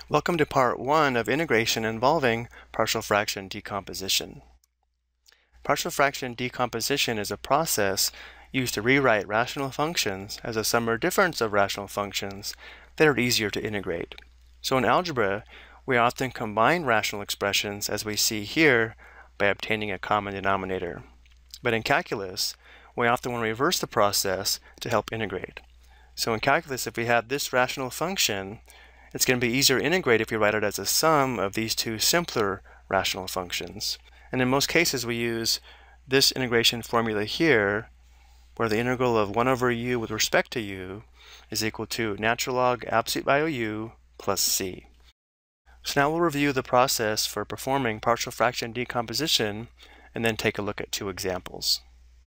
Welcome to part 1 of integration involving partial fraction decomposition. Partial fraction decomposition is a process used to rewrite rational functions as a sum or difference of rational functions that are easier to integrate. So in algebra, we often combine rational expressions as we see here by obtaining a common denominator. But in calculus, we often want to reverse the process to help integrate. So in calculus, if we have this rational function, it's going to be easier to integrate if we write it as a sum of these two simpler rational functions. And in most cases, we use this integration formula here, where the integral of 1 over u with respect to u is equal to natural log absolute value u plus c. So now we'll review the process for performing partial fraction decomposition and then take a look at two examples.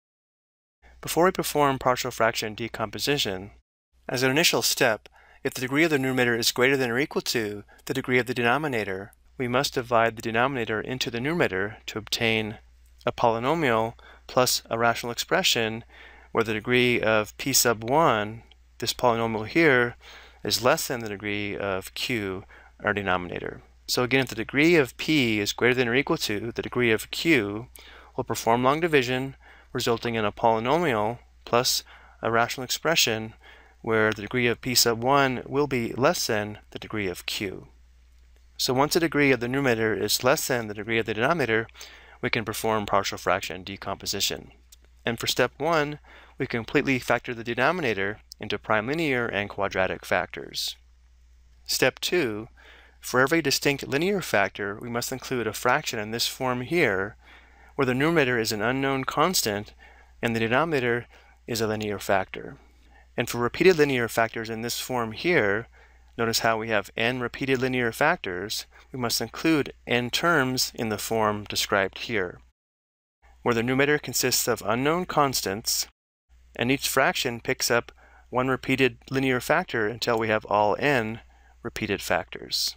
Before we perform partial fraction decomposition, as an initial step, if the degree of the numerator is greater than or equal to the degree of the denominator, we must divide the denominator into the numerator to obtain a polynomial plus a rational expression where the degree of p sub 1, this polynomial here, is less than the degree of q, our denominator. So again, if the degree of p is greater than or equal to the degree of q, we'll perform long division, resulting in a polynomial plus a rational expression where the degree of p sub 1 will be less than the degree of q. So once the degree of the numerator is less than the degree of the denominator, we can perform partial fraction decomposition. And for step 1, we completely factor the denominator into prime linear and quadratic factors. Step 2, for every distinct linear factor, we must include a fraction in this form here, where the numerator is an unknown constant and the denominator is a linear factor. And for repeated linear factors in this form here, notice how we have n repeated linear factors, we must include n terms in the form described here, where the numerator consists of unknown constants, and each fraction picks up one repeated linear factor until we have all n repeated factors.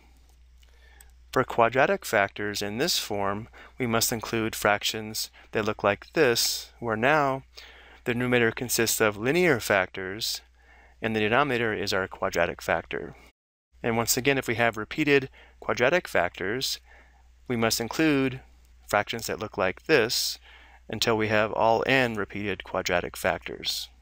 For quadratic factors in this form, we must include fractions that look like this, where now the numerator consists of linear factors, and the denominator is our quadratic factor. And once again, if we have repeated quadratic factors, we must include fractions that look like this until we have all n repeated quadratic factors.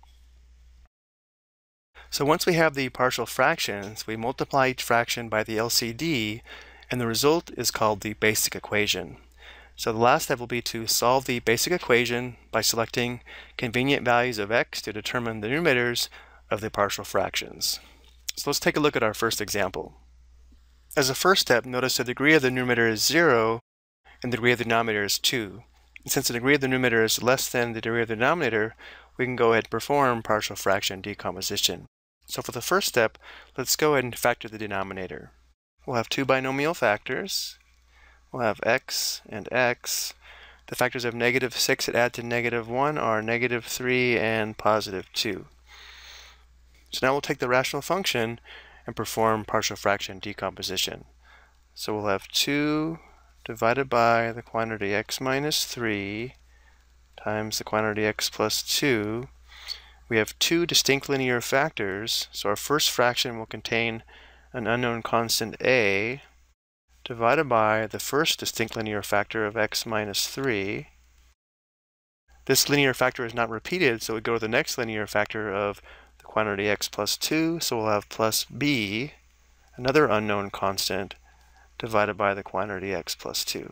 So once we have the partial fractions, we multiply each fraction by the LCD, and the result is called the basic equation. So the last step will be to solve the basic equation by selecting convenient values of x to determine the numerators of the partial fractions. So let's take a look at our first example. As a first step, notice the degree of the numerator is 0 and the degree of the denominator is 2. And since the degree of the numerator is less than the degree of the denominator, we can go ahead and perform partial fraction decomposition. So for the first step, let's go ahead and factor the denominator. We'll have two binomial factors. We'll have x and x. The factors of -6 that add to -1 are -3 and +2. So now we'll take the rational function and perform partial fraction decomposition. So we'll have 2 divided by the quantity x minus 3 times the quantity x plus 2. We have two distinct linear factors, so our first fraction will contain an unknown constant a divided by the first distinct linear factor of x minus 3. This linear factor is not repeated, so we go to the next linear factor of the quantity x plus 2, so we'll have plus b, another unknown constant, divided by the quantity x plus 2.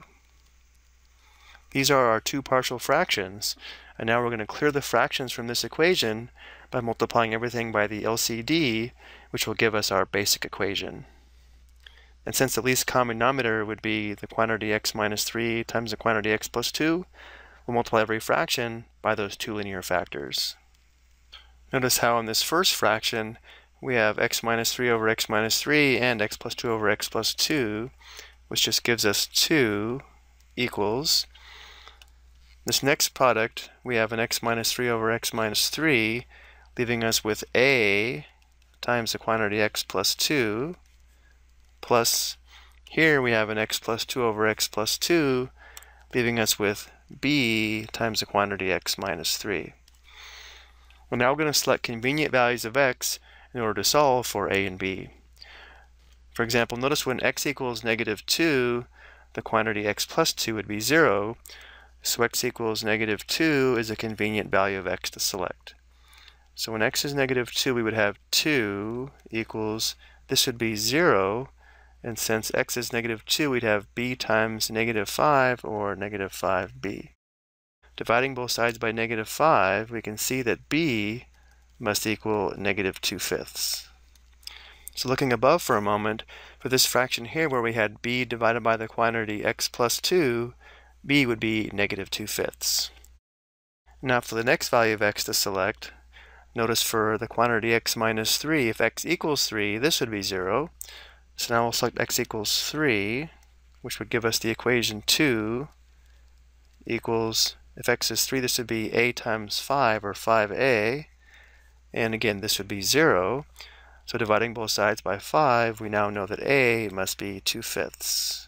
These are our two partial fractions, and now we're going to clear the fractions from this equation by multiplying everything by the LCD, which will give us our basic equation. And since the least common denominator would be the quantity x minus 3 times the quantity x plus 2, we'll multiply every fraction by those two linear factors. Notice how in this first fraction we have x minus 3 over x minus 3 and x plus 2 over x plus 2, which just gives us 2 equals. This next product, we have an x minus 3 over x minus 3, leaving us with a times the quantity x plus 2, plus here we have an x plus 2 over x plus 2, leaving us with b times the quantity x minus 3. Well, now we're going to select convenient values of x in order to solve for a and b. For example, notice when x equals -2, the quantity x plus 2 would be 0, so x equals -2 is a convenient value of x to select. So when x is -2, we would have 2 equals, this would be 0, and since x is -2, we'd have b times -5 or -5b. Dividing both sides by -5, we can see that b must equal -2/5. So looking above for a moment, for this fraction here where we had b divided by the quantity x plus 2, b would be -2/5. Now for the next value of x to select, notice for the quantity x minus 3, if x equals 3, this would be 0. So now we'll select x equals 3, which would give us the equation 2 equals, if x is 3, this would be a times 5, or 5a. And again, this would be 0. So dividing both sides by 5, we now know that a must be 2/5.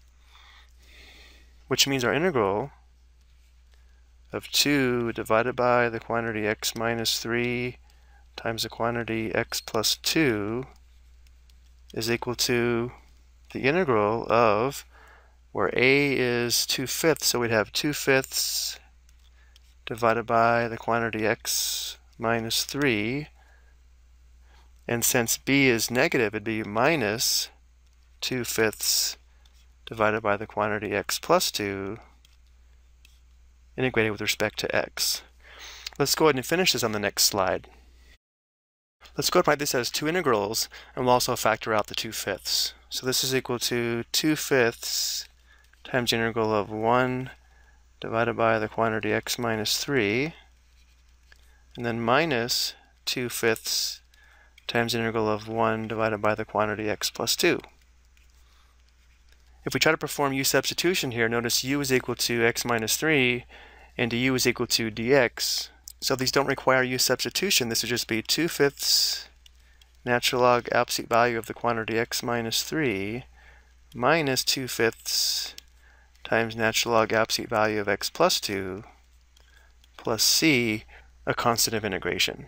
Which means our integral of 2 divided by the quantity x minus 3 times the quantity x plus 2 is equal to the integral of, where a is 2/5, so we'd have 2/5 divided by the quantity x minus 3, and since b is negative, it'd be minus 2/5 divided by the quantity x plus 2, integrated with respect to x. Let's go ahead and finish this on the next slide. Let's go ahead and write this as two integrals, and we'll also factor out the 2/5. So this is equal to 2/5 times the integral of 1 divided by the quantity x minus 3, and then minus 2/5 times the integral of 1 divided by the quantity x plus 2. If we try to perform u substitution here, notice u is equal to x minus 3, and du is equal to dx. So these don't require u substitution. This would just be 2/5 natural log absolute value of the quantity x minus 3 minus 2/5 times natural log absolute value of x plus 2 plus c, a constant of integration.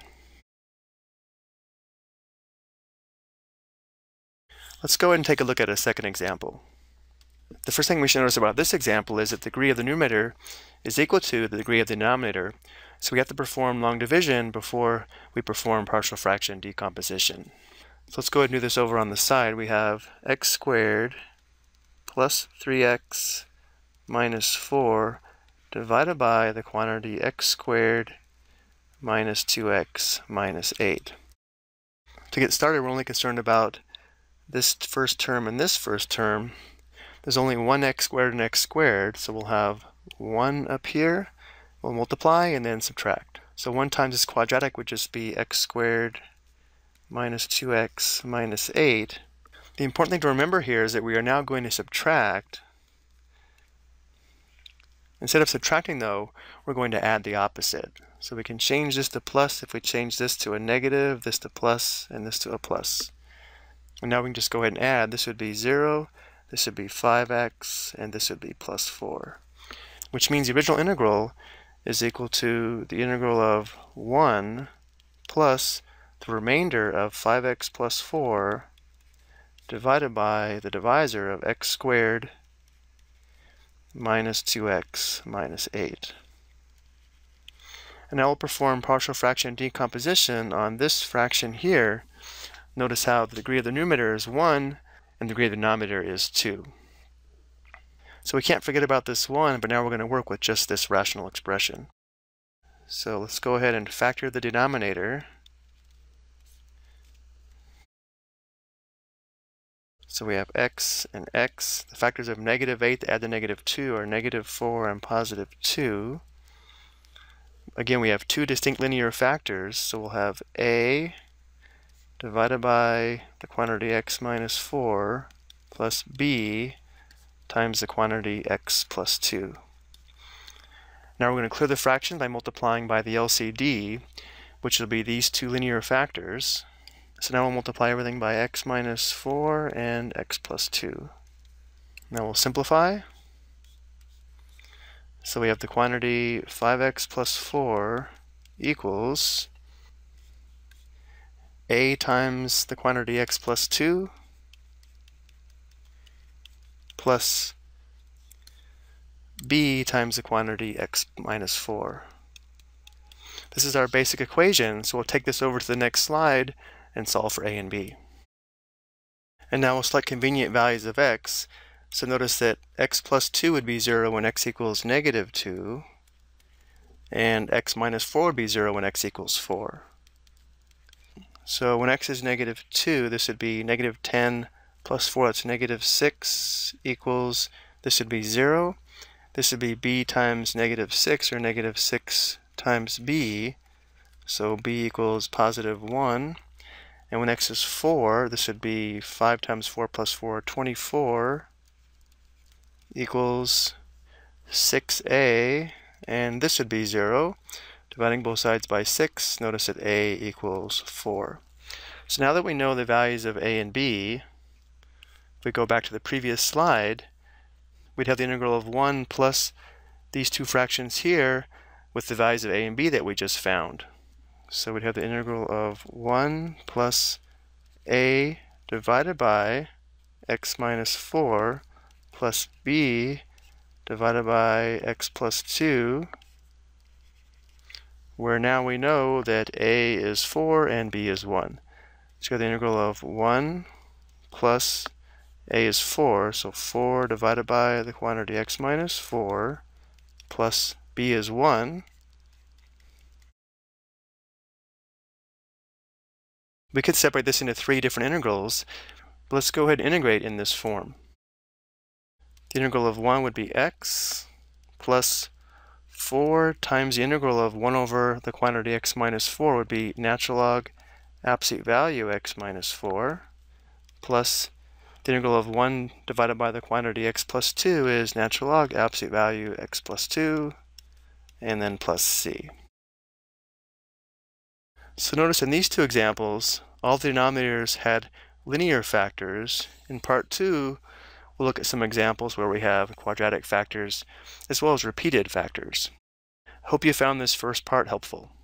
Let's go ahead and take a look at a second example. The first thing we should notice about this example is that the degree of the numerator is equal to the degree of the denominator, so we have to perform long division before we perform partial fraction decomposition. So let's go ahead and do this over on the side. We have x squared plus 3x minus 4 divided by the quantity x squared minus 2x minus 8. To get started, we're only concerned about this first term and this first term. There's only one x squared and x squared, so we'll have 1 up here. We'll multiply and then subtract. So 1 times this quadratic would just be x squared minus 2x minus 8. The important thing to remember here is that we are now going to subtract. Instead of subtracting, though, we're going to add the opposite. So we can change this to plus if we change this to a negative, this to plus, and this to a plus. And now we can just go ahead and add. This would be 0, this would be 5x, and this would be plus 4. Which means the original integral is equal to the integral of 1 plus the remainder of 5x plus 4 divided by the divisor of x squared minus 2x minus 8. And now we'll perform partial fraction decomposition on this fraction here. Notice how the degree of the numerator is 1 and the degree of the denominator is 2. So we can't forget about this 1, but now we're going to work with just this rational expression. So let's go ahead and factor the denominator. So we have x and x. The factors of -8 to add the -2 are -4 and +2. Again, we have two distinct linear factors, so we'll have a divided by the quantity x minus 4 plus b times the quantity x plus 2. Now we're going to clear the fraction by multiplying by the LCD, which will be these two linear factors. So now we'll multiply everything by x minus 4 and x plus 2. Now we'll simplify. So we have the quantity 5x plus 4 equals a times the quantity x plus 2 plus b times the quantity x minus 4. This is our basic equation, so we'll take this over to the next slide and solve for a and b. And now we'll select convenient values of x. So notice that x plus 2 would be 0 when x equals negative 2, and x minus 4 would be 0 when x equals 4. So when x is negative 2, this would be negative 10 plus 4, that's negative 6 equals, this would be 0. This would be b times negative 6, or negative 6 times b. So b equals positive 1. And when x is 4, this would be 5 times 4 plus 4, 24, equals 6a. And this would be 0. Dividing both sides by 6, notice that a equals 4. So now that we know the values of a and b, if we go back to the previous slide, we'd have the integral of 1 plus these two fractions here with the values of a and b that we just found. So we'd have the integral of 1 plus a divided by x minus 4 plus b divided by x plus 2, where now we know that a is 4 and b is 1. So we have the integral of 1 plus a is 4, so 4 divided by the quantity x minus 4 plus b is 1. We could separate this into 3 different integrals, but let's go ahead and integrate in this form. The integral of 1 would be x plus 4 times the integral of 1 over the quantity x minus 4 would be natural log absolute value x minus 4, plus the integral of 1 divided by the quantity x plus 2 is natural log absolute value x plus 2, and then plus c. So notice in these two examples, all the denominators had linear factors. In part 2, we'll look at some examples where we have quadratic factors as well as repeated factors. Hope you found this first part helpful.